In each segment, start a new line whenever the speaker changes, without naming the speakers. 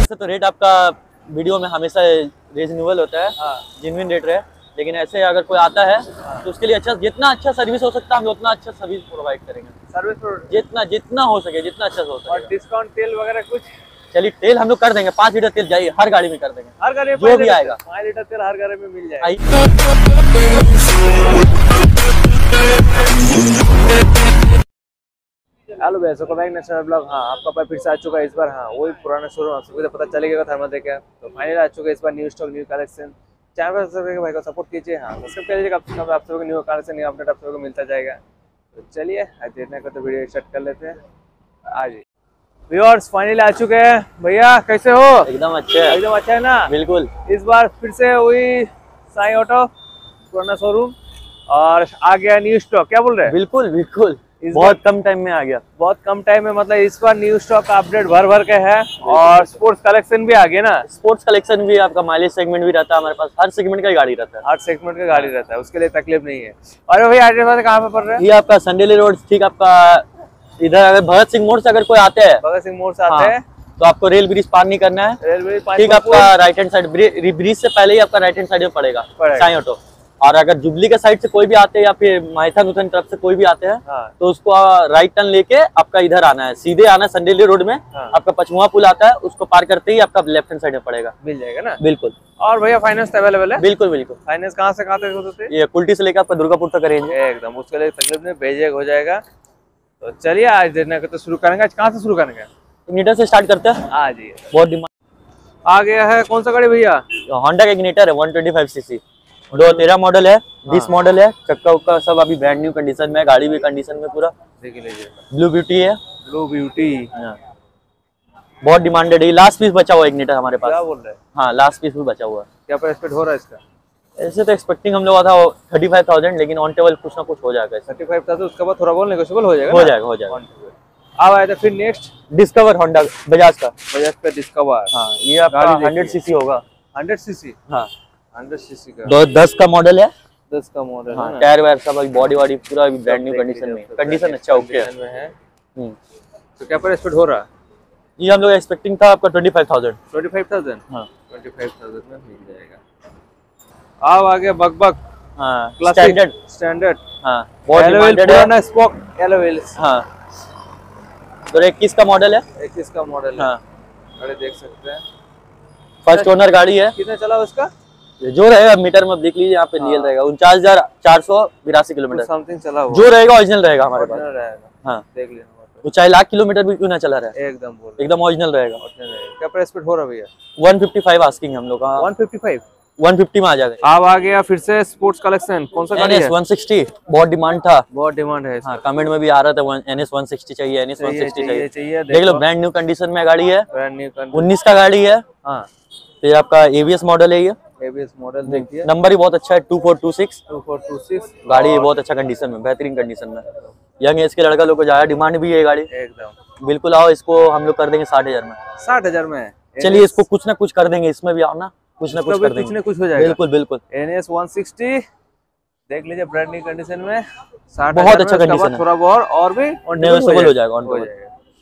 वैसे तो रेट आपका वीडियो में हमेशा रीजनेबल होता है, जेन्युइन रेट रहे, लेकिन ऐसे अगर कोई आता है तो उसके लिए अच्छा, जितना अच्छा सर्विस हो सकता है हम उतना अच्छा सर्विस प्रोवाइड करेंगे। सर्विस जितना हो सके, जितना अच्छा हो सके।
और डिस्काउंट तेल वगैरह कुछ?
चलिए तेल हम लोग कर देंगे, 5 लीटर तेल जाइए हर गाड़ी में कर देंगे,
हर गाड़ी में
जो भी आएगा
5 लीटर तेल हर गाड़ी में मिल जाएगा। हेलो भैया, वेलकम बैक नेक्स्ट ब्लॉग। हाँ, आपका भाई फिर से आ चुका है इस बार। हाँ, वही पुराना शोरूम, आप सबको तो पता चलेगा थर्मा देखा, तो फाइनल आ चुका है इस बार new stock, new collection. Channel पर सब्सक्राइब भाई को सपोर्ट कीजिए। हाँ, सब्सक्राइब कर लीजिएगा, आप सबको न्यू कलेक्शन, न्यू अपडेट आप सबको मिलता जाएगा। तो चलिए आज देखने को तो वीडियो स्टार्ट कर लेते हैं। आज व्यूअर्स फाइनल आ चुके हैं। भैया कैसे हो?
एकदम अच्छे है।
एकदम अच्छा है ना?
बिल्कुल।
इस बार फिर से वही साई ऑटो पुराना शोरूम और आ गया न्यू स्टॉक, क्या बोल रहे हैं?
बिल्कुल बिल्कुल, बहुत कम टाइम में आ गया।
बहुत कम टाइम में, मतलब इस बार न्यू स्टॉक का अपडेट भर के है। और स्पोर्ट्स कलेक्शन भी आ गया ना?
स्पोर्ट्स कलेक्शन भी, आपका माइलेज सेगमेंट भी रहता है हमारे पास, हर सेगमेंट का गाड़ी रहता है।
हर सेगमेंट का गाड़ी रहता है, उसके लिए तकलीफ नहीं है। और भाई एड्रेस कहाँ पे पड़ रहा है?
ये आपका संडेली रोड, ठीक आपका इधर अगर भगत सिंह मोड़ से अगर कोई आते हैं,
भगत सिंह मोड़ से आते हैं
तो आपको रेल ब्रिज पार नहीं करना है।
रेल ब्रिज
ठीक, आपका राइट हैंड साइड, ब्रिज से पहले ही आपका राइट हैंड साइड में पड़ेगा साई ऑटो। और अगर जुबली के साइड से कोई भी आते हैं या फिर माइथन उथन तरफ से कोई भी आते हैं, तो उसको राइट टर्न लेके आपका इधर आना है, सीधे आना है संडेली रोड में। आपका पचमुआ पुल आता है, उसको पार करते ही आपका लेफ्ट हैंड साइड में पड़ेगा,
मिल जाएगा ना?
बिल्कुल।
और भैया फाइनेंस अवेलेबल है?
बिल्कुल बिल्कुल।
फाइनेंस कहाँ से कहाँ तक होते हैं?
ये कुल्टी से लेकर आपका दुर्गापुर तक करेंगे
एकदम, उसके लिए तकलीफ नहीं, भेजेगा हो जाएगा। तो चलिए आज देखने को तो शुरू करेंगे। आज कहाँ से शुरू करेंगे?
इग्निटर से स्टार्ट करते हैं।
आ जाइए।
बहुत डिमांड
आ गया है, कौन सा गाड़ी भैया?
होंडा का इग्निटर है, 125 सीसी, 2013 मॉडल है, 20 मॉडल है। चक्का उक्का सब अभी ब्रांड न्यू कंडीशन में है, गाड़ी भी कंडीशन में पूरा।
देख लीजिए,
ब्लू ब्यूटी है।
ब्लू ब्यूटी
बहुत डिमांडेड है। लास्ट पीस बचा हुआ है इग्निटर हमारे पास।
क्या बोल रहे हैं?
हाँ, लास्ट पीस भी बचा हुआ है।
क्या प्राइस एक्सपेक्ट हो रहा है इसका?
ऐसे तो एक्सपेक्टिंग हम लोग था 35,000, लेकिन ऑन टेबल कुछ ना कुछ हो जाएगा।
35,000, उसके बाद थोड़ा बहुत नेगोशिएबल हो जाएगा।
हो जाएगा।
अब आया था फिर नेक्स्ट
डिस्कवर होंडा बजाज का।
बजाज पे डिस्कवर।
हाँ, ये आपका 100 सीसी होगा।
100 सीसी?
हाँ,
100 सीसी का
10 का मॉडल है।
10 का मॉडल है ना?
टायर वायर सब बॉडी वाडी पूरा ब्रांड न्यू कंडीशन में, कंडीशन अच्छा ओके है।
तो क्या प्राइस एक्सपेक्ट हो रहा है?
ये हम लोग एक्सपेक्टिंग था आपका 25,000।
25,000?
हाँ,
25,000 में मिल जाएगा। अब आ गया बक।
हाँ,
स्टैंडर्ड।
हाँ, बहुत डिमांडेड है।
Spoke alloy wheel.
हाँ, 2021 का मॉडल है।
21 का मॉडल है।
हाँ,
अरे देख सकते हैं,
फर्स्ट ओनर गाड़ी है।
कितना चला उसका?
जो रहेगा मीटर में देख लीजिए, यहाँ पे लियल रहेगा 49,482 किलोमीटर
समथिंग चला हुआ।
जो रहेगा ओरिजिनल रहेगा हमारे पास।
रहेगा। हाँ, देख लेना,
वो चाहे लाख किलोमीटर भी क्यों ना चला रहा है, एकदम ओरिजिनल रहेगा।
क्या प्राइस पे हो रहा है भैया?
155 आस्किंग हम लोग।
155?
150 में आ जाएगा।
अब आ गया फिर से स्पोर्ट्स कलेक्शन, कौन सा गाड़ी है?
160, बहुत डिमांड था।
बहुत डिमांड है।
हाँ, कमेंट में भी आ रहा था NS 160 चाहिए, NS 160
चाहिए।
देख लो, ब्रांड न्यू कंडीशन में गाड़ी है,
ब्रांड न्यू
19 का गाड़ी है।
हाँ,
फिर आपका ABS मॉडल है। ये
ABS मॉडल देखिए,
नंबर ही बहुत अच्छा है, 2426।
2426
गाड़ी बहुत अच्छा कंडीशन में, बेहतरीन कंडीशन में। यंग एज के लड़का लोग को ज्यादा डिमांड भी है गाड़ी।
एकदम
बिल्कुल आओ, इसको हम लोग कर देंगे 60,000 में।
60,000 में?
चलिए इसको कुछ ना कुछ कर देंगे, इसमें भी आओ ना, कुछ ना कुछ कर देंगे,
कुछ ना कुछ हो जाएगा।
बिल्कुल।
NS 160 देख लीजिए, ब्रांड न्यू कंडीशन में, 60,000
बहुत अच्छा कंडीशन है।
थोड़ा बहुत और भी
नेगोशिएबल हो जाएगा।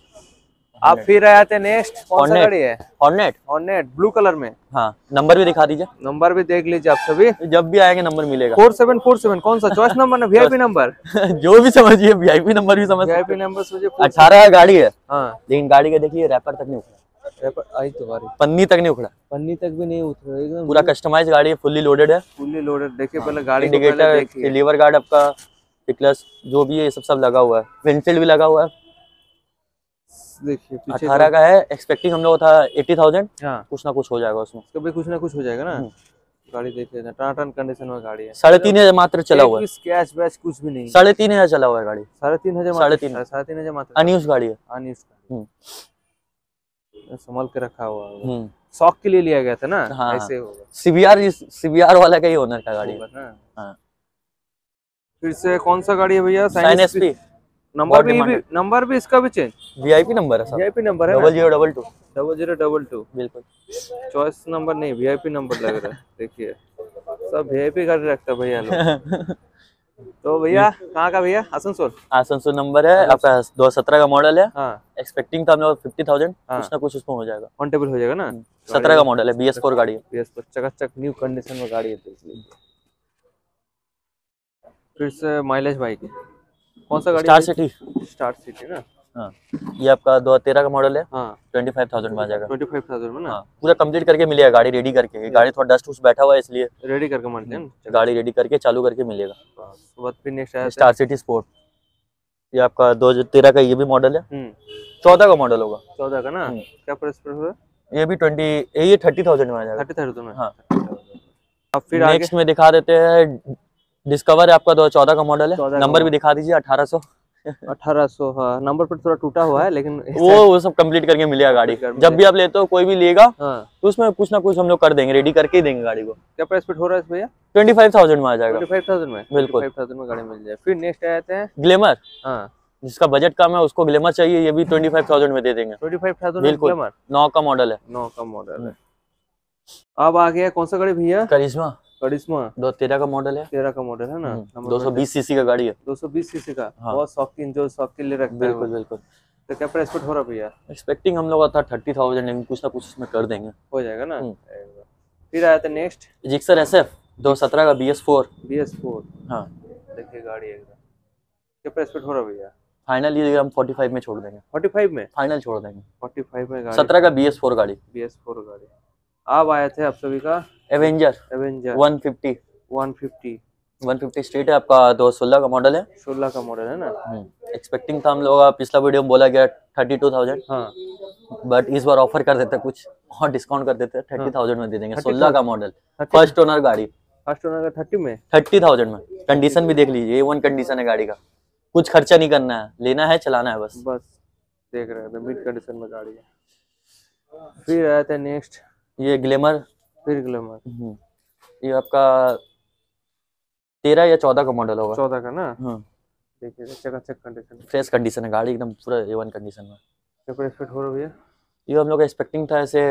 अब फिर आते हैं नेक्स्ट, कौन सा गाड़ी है? हॉर्नेट ब्लू कलर में।
हाँ, नंबर भी दिखा दीजिए।
नंबर भी देख लीजिए आप सभी,
जब भी आएंगे नंबर मिलेगा।
4747 कौन सा चॉइस नंबर ना VIP नंबर?
जो भी समझिए, VIP नंबर भी समझ।
VIP नंबर सोचिए।
18 गाड़ी है।
हाँ,
लेकिन गाड़ी का देखिए रैपर तक नहीं उखड़ा,
आई तो
पन्नी तक नहीं उखड़ा,
पन्नी तक भी नहीं उतरा, एकदम
पूरा कस्टमाइज गाड़ी है, फुल्ली लोडेड है।
Fully loaded. देखिए पहले गाड़ी को
इंडिकेटर, लीवर गार्ड आपका, प्लस जो भी है ये सब लगा हुआ है, विंडशील्ड भी लगा हुआ है।
देखिए
18 का है, एक्सपेक्टिंग हम लोग था 80,000।
हाँ,
कुछ ना कुछ हो जाएगा उसमें,
कभी कुछ ना कुछ हो जाएगा ना। गाड़ी देखिए ना, टन कंडीशन में गाड़ी है।
3,500 मात्र चला हुआ है,
स्क्रैच बैच कुछ भी नहीं।
3,500 चला हुआ है गाड़ी।
3,500 मात्र।
अनयूज्ड गाड़ी है।
संभाल के रखा हुआ है, शौक के लिए लिया गया था ना।
हाँ,
ऐसे होगा।
CBR वाला का ही ओनर का गाड़ी है। हाँ,
फिर से कौन सा गाड़ी है भैया?
Sign SP।
नंबर भी इसका भी चेंज,
VIP नंबर है,
VIP नंबर है,
0022।
0022
बिल्कुल।
चॉइस नंबर नहीं, VIP नंबर लग रहा है। देखिए सब VIP गाड़ी रखता है भैया लोग। तो भैया कहाँ का भैया? आसनसोल।
आसनसोल नंबर है आपका, 2017 का मॉडल है।
हाँ
एक्सपेक्टिंग था हम लोग 50,000,
हाँ,
कुछ ना कुछ उसमें हो जाएगा।
ऑन टेबल हो जाएगा ना।
17 का मॉडल है, BS4 गाड़ी है।
BS4 चकाचक न्यू कंडीशन में गाड़ी है, देख लीजिए। फिर से माइलेज बाइक कौन सा गाड़ी?
Star city.
स्टार सिटी ना।
हाँ, ये आपका 2013 का मॉडल है।
हाँ
25,000 में आ जाएगा।
25,000 में ना।
हाँ, पूरा कंप्लीट करके मिलेगा, गाड़ी रेडी करके। ये गाड़ी थोड़ा डस्ट उस्ट बैठा हुआ है इसलिए
रेडी करके मानते हैं ना।
गाड़ी रेडी करके चालू करके मिलेगा।
उसके बाद फिर नेक्स्ट आया
स्टार सिटी स्पोर्ट, ये आपका 2013 का ये भी मॉडल है। 14 का मॉडल होगा।
14 का ना। क्या प्राइस पर हुआ?
ये भी 30,000 में आ जाएगा।
30,000 में।
हाँ,
अब फिर
नेक्स्ट में दिखा देते हैं डिस्कवर है आपका, 2014 का मॉडल है।
14
नंबर भी दिखा दीजिए, 1800।
1800। हाँ, नंबर पर थोड़ा टूटा हुआ है लेकिन
वो सब कंप्लीट करके मिलेगा गाड़ी। जब भी आप लेते हो, कोई भी लेगा तो उसमें कुछ ना कुछ हम लोग कर देंगे, रेडी करके ही देंगे गाड़ी को।
क्या प्राइस पे हो रहा है भैया?
25,000 में आ जाएगा।
25,000 में,
बिल्कुल
25,000 में गाड़ी मिल जाए। फिर नेक्स्ट आते हैं
ग्लैमर।
हाँ,
जिसका बजट कम है उसको ग्लैमर चाहिए, ये भी 25,000 में दे देंगे।
25,000
बिल्कुल, 9 का मॉडल है।
9 का मॉडल है। अब आ गया कौन सा गाड़ी भैया?
करिश्मा।
करिश्मा
2013 का मॉडल है।
13 का मॉडल है ना।
220 सीसी का गाड़ी है।
220 सीसी का।
हाँ।
बहुत शौकीन, जो शौकीन ले रखता है।
बिल्कुल बिल्कुल।
तो क्या प्राइस पे हो रहा भैया?
एक्सपेक्टिंग हम लोग था 30,000, लेकिन कुछ ना कुछ इसमें कर देंगे,
हो जाएगा ना। फिर आया था नेक्स्ट
जिक्सर SF 2017 का BS4।
BS4।
हाँ,
देखिए गाड़ी एकदम। क्या प्राइस पे हो रहा भैया?
फाइनल ये हम 45 में छोड़ देंगे।
45 में
फाइनल छोड़ देंगे।
45 में गाड़ी।
17 का BS4 गाड़ी।
BS4 गाड़ी। अब आए थे आप सभी का
एवेंजर 150। 150 स्ट्रेट है आपका, 2016 का मॉडल है।
16 का मॉडल है ना।
एक्सपेक्टिंग था हम लोग, पिछला वीडियो में बोला गया 32,000।
हाँ,
बट इस बार ऑफर कर देते, कुछ और डिस्काउंट कर देते, 30,000 में दे देंगे। 16 का मॉडल, फर्स्ट ओनर गाड़ी।
फर्स्ट ओनर का 30 में,
30,000 में। कंडीशन भी देख लीजिए, A1 कंडीशन है गाड़ी का। कुछ खर्चा नहीं करना है, लेना है चलाना है बस।
देख रहे हैं मिड कंडीशन में गाड़ी है। फिर आया था नेक्स्ट
ये ग्लैमर।
फिर ग्लैमर।
ये आपका 13 या 14 का मॉडल होगा।
14 का ना। देखिए चकाचक कंडीशन,
फ्रेश कंडीशन है गाड़ी, एकदम पूरा A1 कंडीशन में।
क्या प्राइस पे हो रहा भैया?
ये हम लोग एक्सपेक्टिंग था ऐसे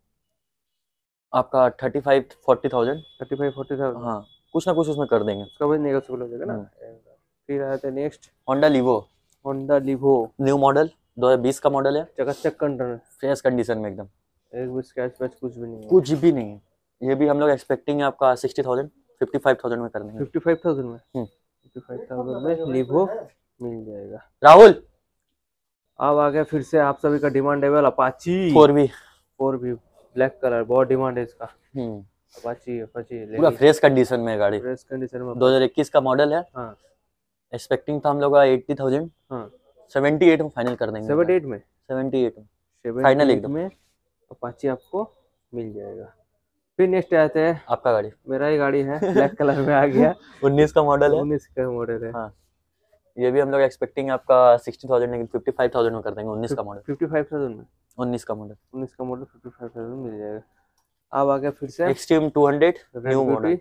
आपका 35-40,000।
35-40,000।
हाँ, कुछ ना कुछ उसमें कर देंगे।
उसका भी नेगोशिएबल हो जाएगा ना। फिर आया था next
Honda Livo.
New
model 2020 का मॉडल है।
चकाचक कंडीशन,
फ्रेश कंडीशन में एकदम,
एक भी स्क्रैच पैच कुछ भी नहीं है।
कुछ भी नहीं है। ये भी हम लोग एक्सपेक्टिंग है आपका 60,000, 55,000 में कर देंगे।
55,000 में 55,000 में लीवो मिल जाएगा।
राहुल,
अब आ गया फिर से आप सभी का demandable Apache 4V black colour, बहुत डिमांड है इसका। अपाची
पूरा फ्रेश कंडीशन में गाड़ी।
फ्रेश कंडीशन में
2021 का मॉडल है।
हाँ,
एक्सपेक्टिंग था हम लोग 80,000।
हाँ,
78 में फाइनल कर देंगे।
78 में
78 में फाइनल एकदम
में अपाची आपको मिल जाएगा। फिर नेक्स्ट आते हैं
आपका गाड़ी,
मेरा ही गाड़ी है, ब्लैक कलर में आ गया।
19 का मॉडल है।
19 का मॉडल है।
हाँ, ये भी हम लोग एक्सपेक्टिंग आपका 60,000, लेकिन 55,000 में कर देंगे। 19 का मॉडल।
55,000 में
19 का मॉडल
55,000 में मिल जाएगा। अब आ गया फिर से
एक्सट्रीम 200 न्यू मॉडल।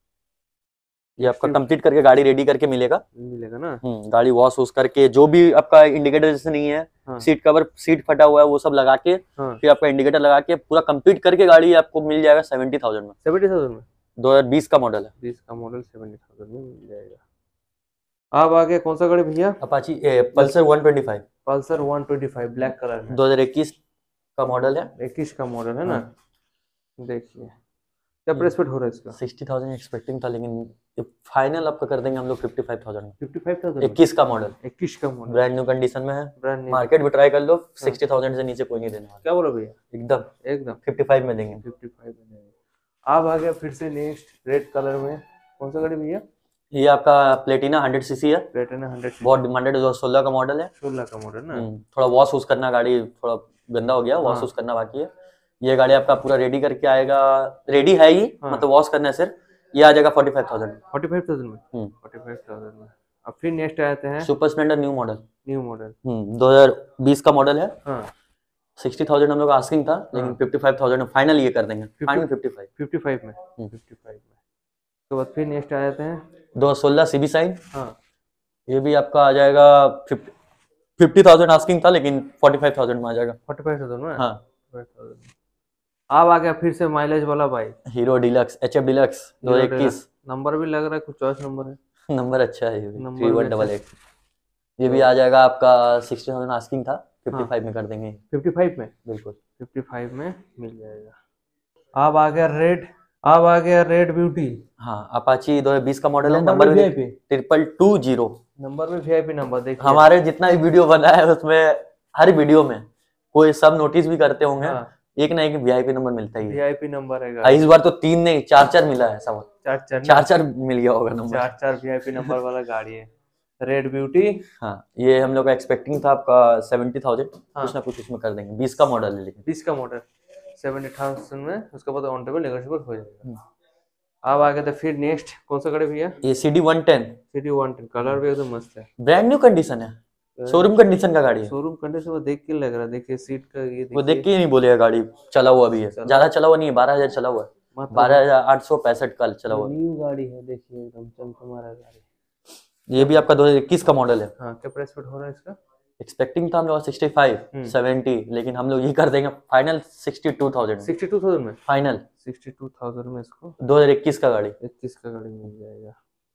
ये आपका कंप्लीट करके गाड़ी रेडी करके मिलेगा
ना।
गाड़ी वॉश वॉश करके, जो भी आपका इंडिकेटर जैसे नहीं है, सीट कवर, सीट फटा हुआ है, वो सब लगा के फिर आपका इंडिकेटर लगा के पूरा कंप्लीट करके गाड़ी आपको मिल जाएगा 70,000 में।
70,000 में
2020 का मॉडल है।
20 का मॉडल 70,000 में मिल जाएगा। अब आ गया कौन सा गाड़ी भैया?
Apache Pulsar 125।
Pulsar 125 black colour में
2021 का मॉडल है।
21 का मॉडल है ना। देखिए क्या प्राइस पे हो रहा है इसका?
60,000 एक्सपेक्टिंग था, लेकिन फाइनल आपका कर देंगे हम लोग 55,000 में।
55,000
21 का मॉडल।
21 का मॉडल
ब्रांड न्यू कंडीशन में है।
ब्रांड न्यू
मार्केट भी ट्राई कर लो, 60,000 से नीचे कोई नहीं देने वाला।
क्या बोला भैया?
एकदम 55 में देंगे।
55 में देंगे। अब आ गया फिर से नेक्स्ट रेड कलर में कौन सा गाड़ी भैया?
ये आपका प्लेटिना 100 सीसी है।
प्लेटिना 100
बहुत डिमांडेड, 2016 का मॉडल है।
16 का मॉडल ना।
थोड़ा वॉश वॉश करना, गाड़ी थोड़ा गंदा हो गया, वॉश वॉश करना बाकी है। ये गाड़ी आपका पूरा रेडी करके आएगा, रेडी है ही, मतलब वॉश करना है सिर्फ। ये आ जाएगा 45,000 में।
45,000 में 45,000 में। अब फिर नेक्स्ट आते हैं
सुपर स्प्लेंडर न्यू मॉडल 2020 का मॉडल है। 60,000 हम लोग आस्किंग था, लेकिन 55,000 में फाइनल ये कर देंगे। फाइनल
55 में 55 में। तो बाद फिर नेक्स्ट आ जाते हैं
2016 सीबी साइन। ये भी आपका आ जाएगा 50,000 आस्किंग था, लेकिन 45,000 में आ जाएगा।
45,000 में।
हाँ,
अब आ गया फिर से माइलेज वाला bike,
Hero Deluxe HF Deluxe 2021।
Number भी लग रहा है कुछ चॉइस नंबर है।
नंबर अच्छा है, ये
नंबर
3188। ये भी आ जाएगा आपका 60,000 आस्किंग था, 55 में कर देंगे।
55 में
बिल्कुल
55 में मिल जाएगा। अब आ गया रेड ब्यूटी।
हाँ, अपाची 2020 का मॉडल है।
नंबर
नंबर
भी
भी
VIP,
2220।
नंबर में VIP नंबर देखिए।
हमारे जितना भी वीडियो बना है उसमें हर वीडियो में कोई सब नोटिस भी करते होंगे,
हाँ,
एक ना एक VIP नंबर मिलता ही है।
VIP नंबर है गाड़ी।
इस बार तो 3 नहीं 4 मिला है सब। चार मिल गया होगा नंबर।
4 VIP नंबर वाला गाड़ी है रेड ब्यूटी।
हाँ, ये हम लोग का एक्सपेक्टिंग था आपका 70,000।
हाँ,
कुछ ना कुछ इसमें कर देंगे। 20 का मॉडल है लेकिन
20 का मॉडल 70,000 में, उसके बाद ऑन टेबल नेगोशिएबल हो जाएगा। अब आ गया था फिर नेक्स्ट कौन सा गाड़ी भैया?
ये CD 110
CD 110, कलर भी एकदम मस्त है,
ब्रांड न्यू कंडीशन है, शोरूम कंडीशन का गाड़ी है।
शोरूम कंडीशन में देख के लग रहा है। देखिए सीट का ये
वो देख के ही नहीं बोलेगा गाड़ी चला हुआ भी है, ज्यादा चला हुआ नहीं है, 12,000 चला हुआ है, 12,865 कल चला हुआ है।
न्यू गाड़ी है, देखिए एकदम चमचमा गाड़ी।
ये भी आपका 2021 का मॉडल है।
हाँ, क्या प्राइस हो रहा है इसका?
एक्सपेक्टिंग था हम लोग 65 70, लेकिन हम लोग ये कर देंगे फाइनल 62,000।
62,000 में
फाइनल
62,000 में इसको
2021 का गाड़ी।
21 का गाड़ी मिल जाएगा।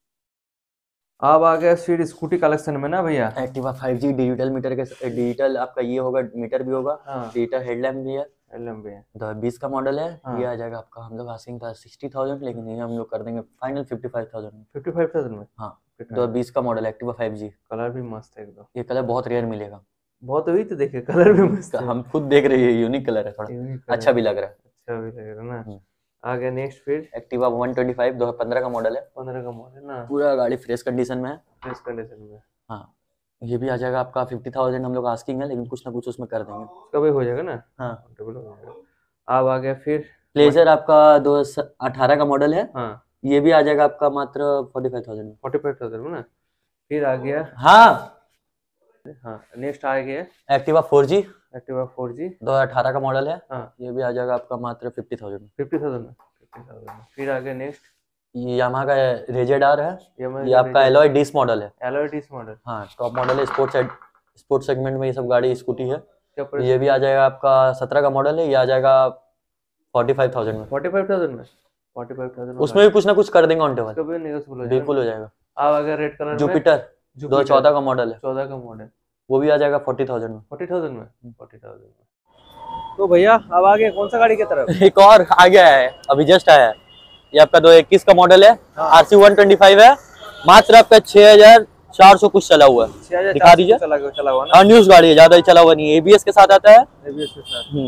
अब आ गया फिर स्कूटी कलेक्शन में ना भैया,
एक्टिवा 5G डिजिटल मीटर के, डिजिटल आपका ये होगा, मीटर भी होगा,
हाँ,
डिजिटल हेडलैम्प भी है,
LM है।
2020 का मॉडल है।
हाँ,
ये आ जाएगा आपका, हम लोग आस्किंग था 60,000, लेकिन ये हम लोग कर देंगे फाइनल 55,000 में।
55,000 में।
हाँ, 2020 का मॉडल एक्टिवा 5G।
कलर भी मस्त है एकदम,
ये कलर बहुत रेयर मिलेगा।
बहुत हुई तो देखिए कलर भी मस्त है।
हम खुद देख रहे हैं, यूनिक कलर है, थोड़ा अच्छा भी लग रहा है।
अच्छा भी लग रहा है ना। आ गया नेक्स्ट फिर
एक्टिवा 125 2015 का मॉडल है।
15 का मॉडल ना,
पूरा गाड़ी फ्रेश कंडीशन में है।
फ्रेश कंडीशन में।
हाँ, ये भी आ जाएगा आपका 50,000 हम लोग आस्किंग है, लेकिन कुछ ना कुछ उसमें कर देंगे।
कभी हो जाएगा ना।
हाँ,
डबल हो जाएगा। अब आ गया फिर
प्लेजर आपका 2018 का मॉडल है।
हाँ,
ये भी आ जाएगा आपका मात्र 45,000 में।
45,000 में ना। फिर आ गया
हाँ,
नेक्स्ट आ गया
एक्टिवा 4G
एक्टिवा 4G
2018 का मॉडल है।
हाँ,
ये भी आ जाएगा आपका मात्र 50,000 में।
50,000 में 50,000 में। फिर आ गया नेक्स्ट
ये यामाहा का रेजेडार है।
Yamaha
ये आपका एलॉय डिस मॉडल है।
Alloy disc model.
हाँ, टॉप मॉडल है, स्पोर्ट्स सेगमेंट में ये सब गाड़ी स्कूटी है।
क्या प्राइस?
ये भी आ जाएगा आपका 17 का मॉडल है। ये आ जाएगा 45,000 में।
45,000 में 45,000
उसमें भी कुछ ना कुछ कर देंगे ऑन टेबल,
कभी नेगोशिएबल हो जाएगा।
बिल्कुल हो जाएगा।
अब अगर रेड कलर में
जुपिटर 2014 का मॉडल है।
14 का मॉडल,
वो भी आ जाएगा 40,000 में।
40,000 में 40,000 में। तो भैया अब आगे कौन सा गाड़ी की तरफ?
एक और आ गया है, अभी जस्ट आया है। ये आपका 2021 का मॉडल है। RC 125 है। मात्र आपका 6,400 कुछ चला हुआ है। दिखा दीजिए।
चला हुआ ना।
न्यूज गाड़ी है, ज्यादा चला हुआ नहीं है। ABS के साथ आता है।
ABS के साथ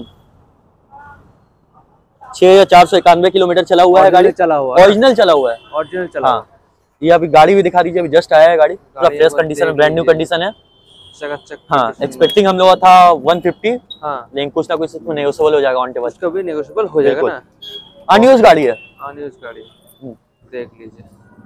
6,491 किलोमीटर चला हुआ है गाड़ी।
चला हुआ
ओरिजिनल चला हुआ है।
ओरिजिनल चला।
हाँ, ये अभी गाड़ी भी दिखा दीजिए। अभी जस्ट आया है गाड़ी, पूरा फ्रेश कंडीशन है, ब्रांड न्यू कंडीशन है।
चकाचक।
हाँ, एक्सपेक्टिंग हम लोग था 150,
हाँ,
लेकिन कुछ ना कुछ इसमें नेगोशिएबल हो जाएगा ऑन टेबल।
उसका भी नेगोशिएबल हो जाएगा ना।
अनयूज गाड़ी है।
अनयूज गाड़ी देख लीजिए,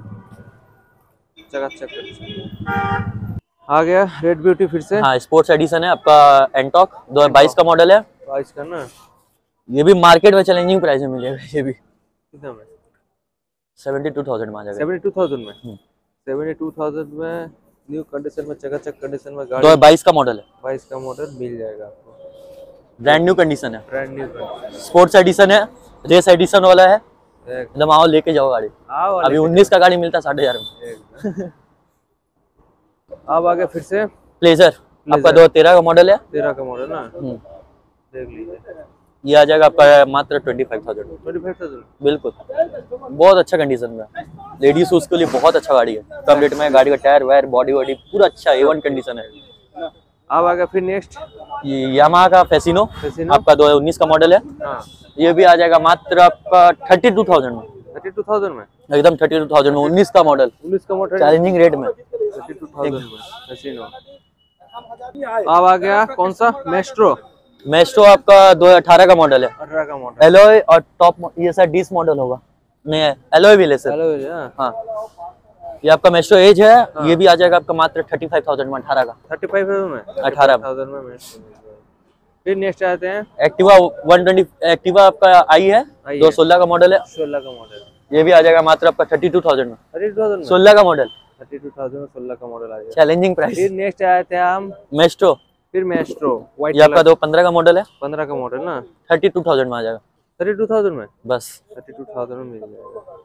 चकाचक। आ गया रेड ब्यूटी फिर से।
हाँ, स्पोर्ट्स एडिशन है आपका, एंटॉक 2022 का मॉडल है।
22 का ना।
ये भी मार्केट में चैलेंजिंग प्राइस में मिलेगा। ये भी
कितना में?
72,000 में आ जाएगा।
72,000 में 72,000 में न्यू कंडीशन में, चकाचक कंडीशन में गाड़ी।
2022 का मॉडल है।
22 का मॉडल मिल जाएगा आपको,
ब्रांड न्यू कंडीशन है।
Brand new condition.
Sports edition है, रेस एडिशन वाला है। एकदम आओ लेके जाओ गाड़ी।
आओ,
अभी 19 का गाड़ी मिलता है 6,500 में।
अब आगे फिर से
प्लेजर आपका 2013 का मॉडल है।
13 का मॉडल ना, देख लीजिए।
ये आ जाएगा आपका मात्र 25,000।
25,000
बिल्कुल, बहुत अच्छा कंडीशन में। लेडीज शूज के लिए बहुत अच्छा गाड़ी है। कम रेट में गाड़ी का टायर वायर बॉडी वॉडी पूरा अच्छा A1 कंडीशन है।
अब आगे फिर नेक्स्ट
ये यामाहा का फेसिनो आपका 2019 का मॉडल है।
हाँ,
ये भी आ जाएगा मात्र आपका 32,000 में।
32,000 में
एकदम 32,000 में, 19 का मॉडल,
19 का मॉडल
चैलेंजिंग रेट में।
32,000 में फेसिनो। अब आ गया कौन सा?
मेस्ट्रो आपका 2018 का मॉडल है।
18 का मॉडल।
एलॉय और टॉप ये सर डिस मॉडल होगा, नहीं है एलॉय भी ले सर। हाँ, ये आपका मेस्ट्रो एज है। ये भी आ जाएगा आपका मात्र 35,000 में, 18 का।
35,000 में
18,000
में मेस्ट्रो। फिर नेक्स्ट आते हैं
एक्टिवा 120। एक्टिवा आपका आई है, 2016 का मॉडल है।
16 का मॉडल।
ये भी आ जाएगा मात्र आपका 32,000 में।
32,000 में
16 का मॉडल,
32,000 में 16 का मॉडल आ गया।
Challenging price.
फिर नेक्स्ट आए थे हम
मेस्ट्रो।
फिर मेस्ट्रो व्हाइट,
ये आपका 2015 का मॉडल है।
15 का मॉडल ना,
32,000 में आ जाएगा
32,000 में
बस।
32,000 में मिल जाएगा।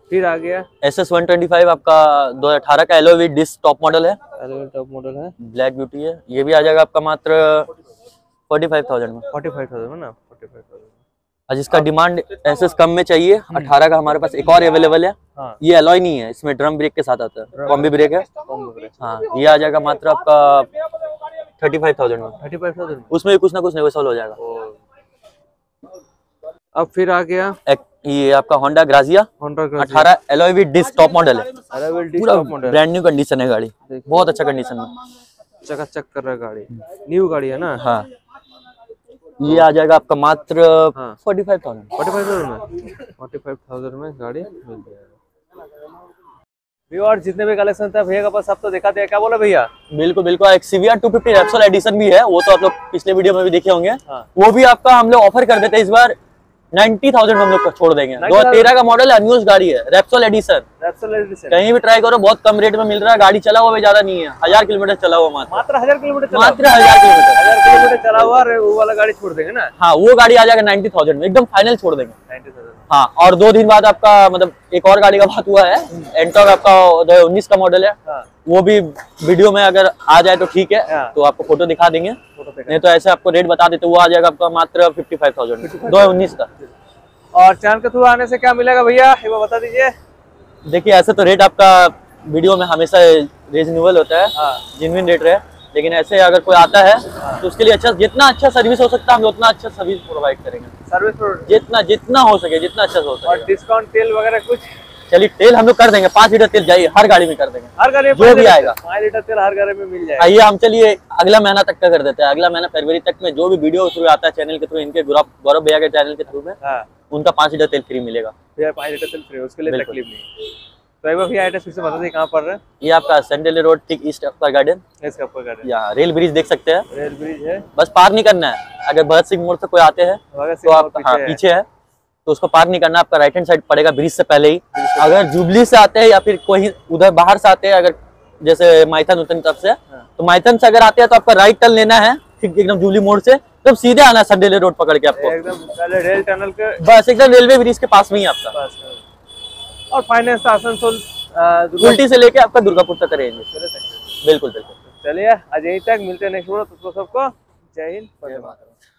फिर आ गया
SS125 आपका 2018 का alloy wheel disc top model है,
टॉप मॉडल है,
ब्लैक ब्यूटी है। ये भी आ जाएगा आपका मात्र 45,000 में।
45,000 में ना, 45,000।
और जिसका डिमांड एसएस कम में चाहिए, 18 का हमारे पास एक और अवेलेबल है।
हाँ।
ये एलॉय नहीं है, इसमें ड्रम ब्रेक के साथ आता है, कॉम्बी ब्रेक है। हाँ, ये आ जाएगा मात्र आपका 35,000 में।
35,000 में
उसमें भी कुछ ना कुछ नेगोशिएबल हो जाएगा।
अब फिर आ गया
ये आपका Honda Grazia 18 alloy with disc top model है, पूरा ब्रांड न्यू कंडीशन है गाड़ी, बहुत अच्छा कंडीशन में,
चकाचक कर रहा है गाड़ी, न्यू गाड़ी है ना।
हाँ, ये आ जाएगा आपका मात्र 45,000
में। 45,000 में गाड़ी मिल जाएगा। और जितने भी कलेक्शन था भैया का पास सब तो दिखाते हैं, क्या बोला भैया?
बिल्कुल बिल्कुल। एक CVR 250 रेप्सोल एडिशन भी है, वो तो आप लोग पिछले वीडियो में भी देखे होंगे।
हाँ।
वो भी आपका हम लोग ऑफर कर देते हैं इस बार 90,000 में हम लोग छोड़ देंगे। 2013 का मॉडल है, न्यूज गाड़ी है, रेप्सोल एडिशन। कहीं भी ट्राई करो, बहुत कम रेट में मिल रहा है। गाड़ी चला हुआ भी ज्यादा नहीं है, 1000 किलोमीटर चला हुआ, मात्र
1000 किलोमीटर,
मात्र 1000 किलोमीटर
चला हुआ। वो वाला गाड़ी छोड़ देंगे ना?
हाँ, वो गाड़ी आ जाएगा 90,000 में, एकदम फाइनल छोड़ देंगे।
90,000।
हाँ, और 2 दिन बाद आपका मतलब एक और गाड़ी का बात हुआ है, एंटॉर्क आपका 2019 का मॉडल है।
हाँ।
वो भी वीडियो में अगर आ जाए तो ठीक है। हाँ। तो आपको फोटो दिखा देंगे, नहीं तो ऐसे आपको रेट बता देते। वो आ जाएगा आपका मात्र 55,000 में, 2019 का।
और चैनल के थ्रू आने से क्या मिलेगा भैया, ये बता दीजिए।
देखिए, ऐसे तो रेट आपका वीडियो में हमेशा रीजनेबल होता है, जेन्युइन रेट रहे, लेकिन ऐसे अगर कोई आता है तो उसके लिए अच्छा, जितना अच्छा सर्विस हो सकता है हम उतना अच्छा सर्विस प्रोवाइड करेंगे।
सर्विस
जितना हो सके, जितना अच्छा हो सके।
और डिस्काउंट तेल वगैरह कुछ?
चलिए, तेल हम लोग कर देंगे, 5 लीटर तेल जाइए, हर गाड़ी में कर देंगे,
हर गाड़ी में
जो भी आएगा
5 लीटर तेल हर गाड़ी में मिल जाएगा।
आइए, हम चलिए अगला महीना तक का कर देते हैं। अगला महीना फरवरी तक में जो भी वीडियो थ्रू आता है चैनल के थ्रू, इनके गौरव भैया के चैनल के थ्रू में, उनका 5 लीटर तेल फ्री मिलेगा।
5 लीटर तेल फ्री, उसके लिए तकलीफ नहीं। तो एक बार भैया एड्रेस फिर से बता दीजिए, कहाँ पर है?
ये आपका सेंट्रल रोड ठीक ईस्ट अपर गार्डन, यहाँ रेल ब्रिज देख सकते हैं।
रेल ब्रिज है,
बस पार नहीं करना है। अगर भगत सिंह मोड़ से कोई आते हैं तो आप पीछे है तो उसको पार नहीं करना, आपका राइट हैंड साइड पड़ेगा ब्रिज से पहले ही। अगर जुबली से आते हैं या फिर कोई उधर बाहर से आते हैं, अगर जैसे माइथन उतन तरफ से, तो माइथन से अगर आते हैं तो आपका राइट टर्न लेना है, ठीक एकदम जुबली मोड़ से, तब सीधे आना है संडेले रोड पकड़ के आपको,
एकदम रेल टनल के
बस एकदम रेलवे ब्रिज के पास में ही आपका।
और फाइनेंस आसनसोल
उल्टी से लेके आपका दुर्गापुर तक करेंगे। बिल्कुल बिल्कुल।
चलिए, आज यहीं तक, मिलते हैं नेक्स्ट वीडियो। तो सबको जय हिंद।